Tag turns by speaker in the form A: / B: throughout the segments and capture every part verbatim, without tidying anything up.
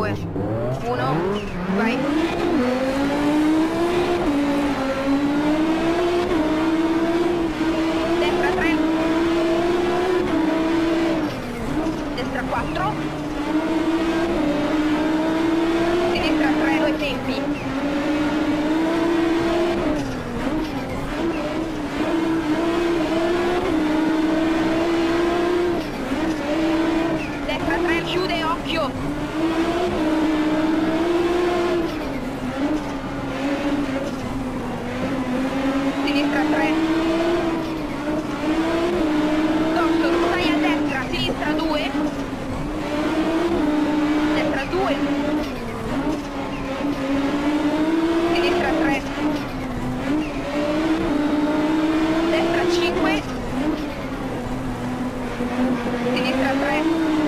A: due, uno, vai. Destra tre, destra quattro, sinistra tre, due tempi. Destra tre, chiude, occhio. Sinistra tre. Dosso, stai a destra, sinistra due. Destra due. Sinistra tre. Destra cinque. Sinistra tre.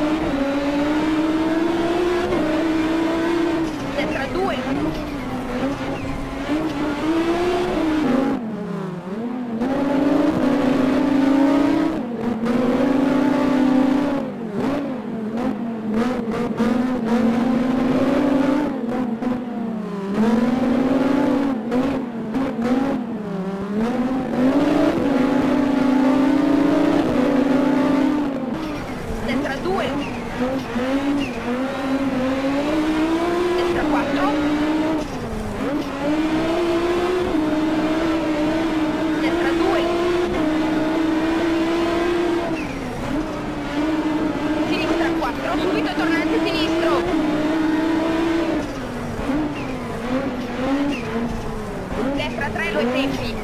A: Destra due. Destra due. Destra quattro. Destra due. Sinistra quattro, subito tornante sinistro. Destra tre, due tempi.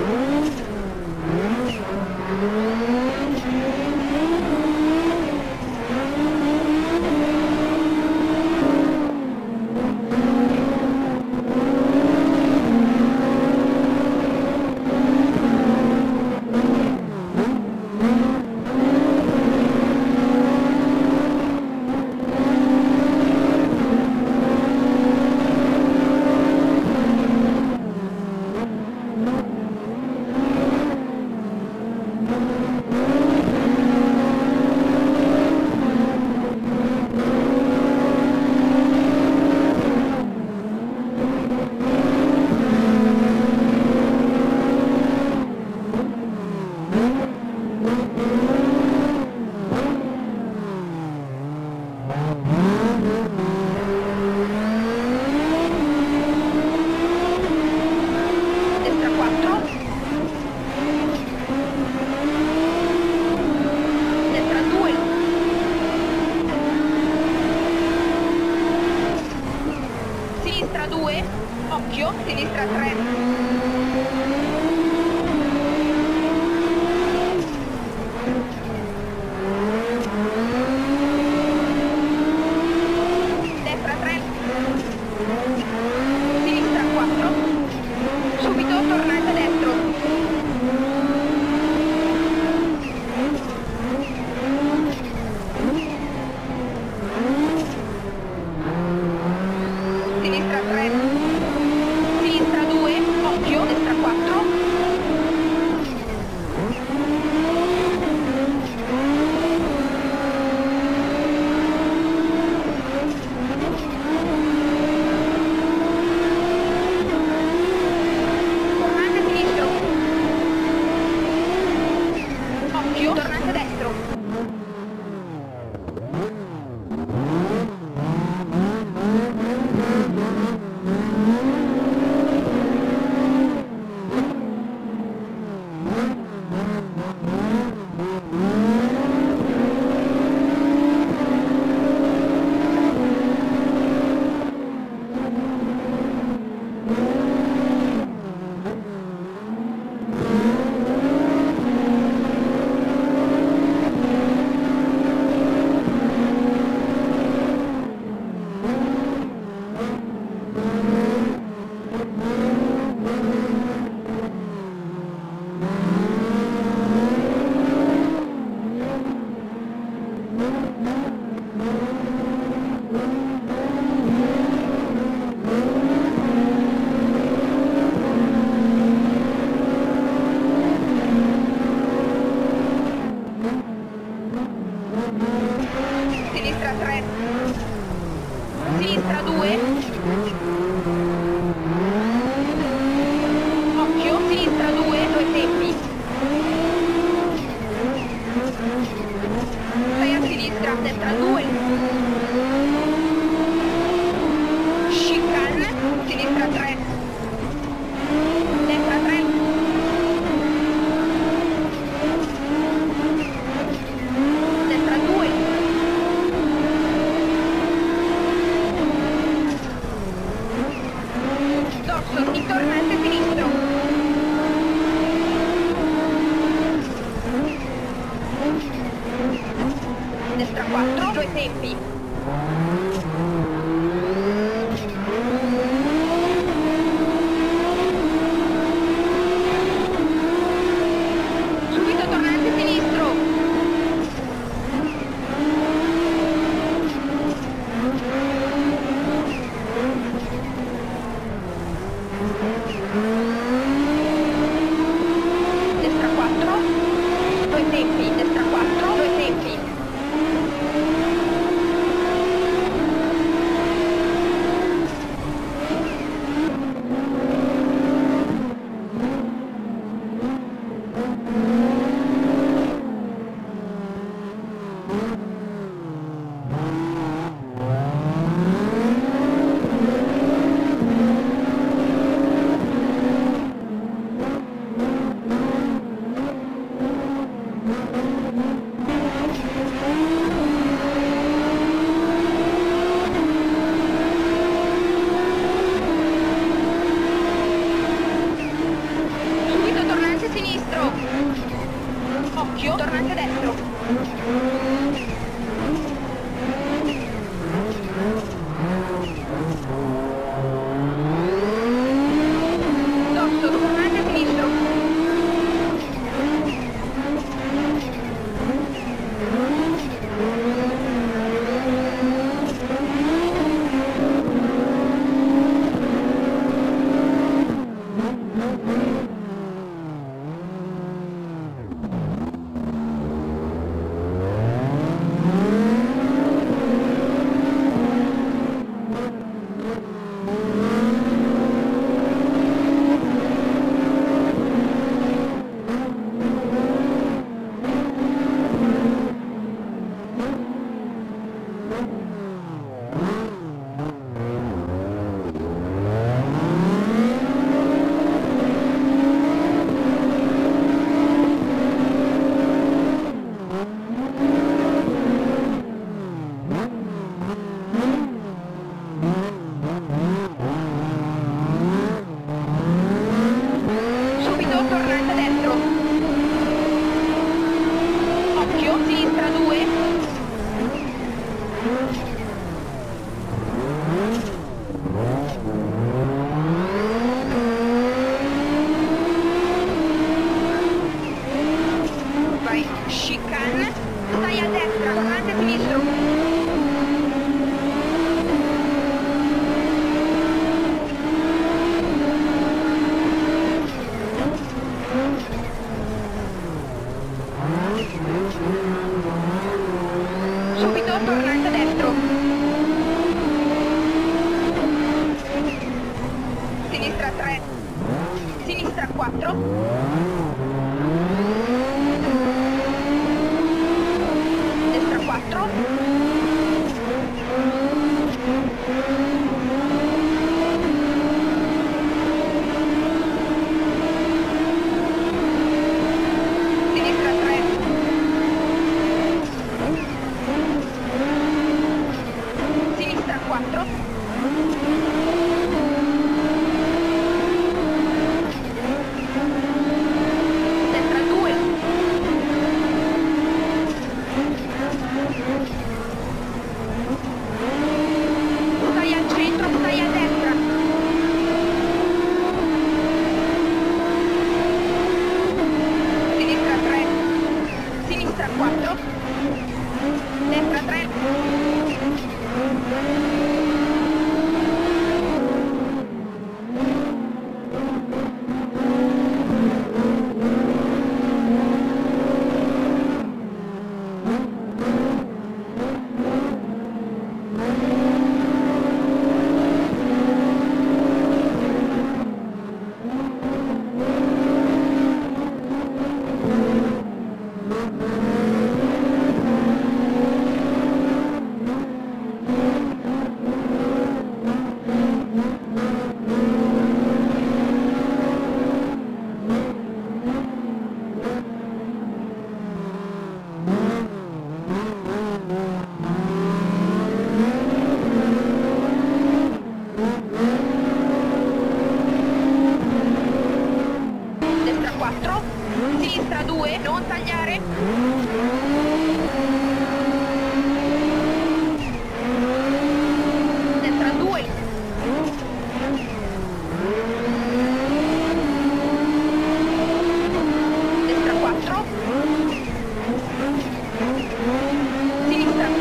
A: Destra quattro. Destra due. Sinistra due. Occhio, sinistra tre. Destra tre. Sinistra quattro. Subito tornante destro. Sinistra tre. Sinistra due. Occhio, destra quattro. Tornante sinistro. Occhio, tornante destro. sinistra due, occhio, sinistra due, due tempi, sei a sinistra, destra due, chicane, sinistra tre, destra tre, destra due, dorso in tornante sinistro, destra quattro, due tempi, subito tornante sinistro, destra quattro, due tempi, destra quattro, due tempi, subito tornante sinistro, occhio, tornante destro, dorso, tornante sinistro, subito tornante destro, occhio, sinistra due, vai, chicane, stai a destra, tornante sinistro, subito tornante destro, sinistra tre, sinistra quattro, destra quattro, sinistra tre, sinistra quattro, destra due, stai al centro, stai a destra, sinistra tre, sinistra quattro, destra tre,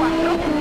A: quattro.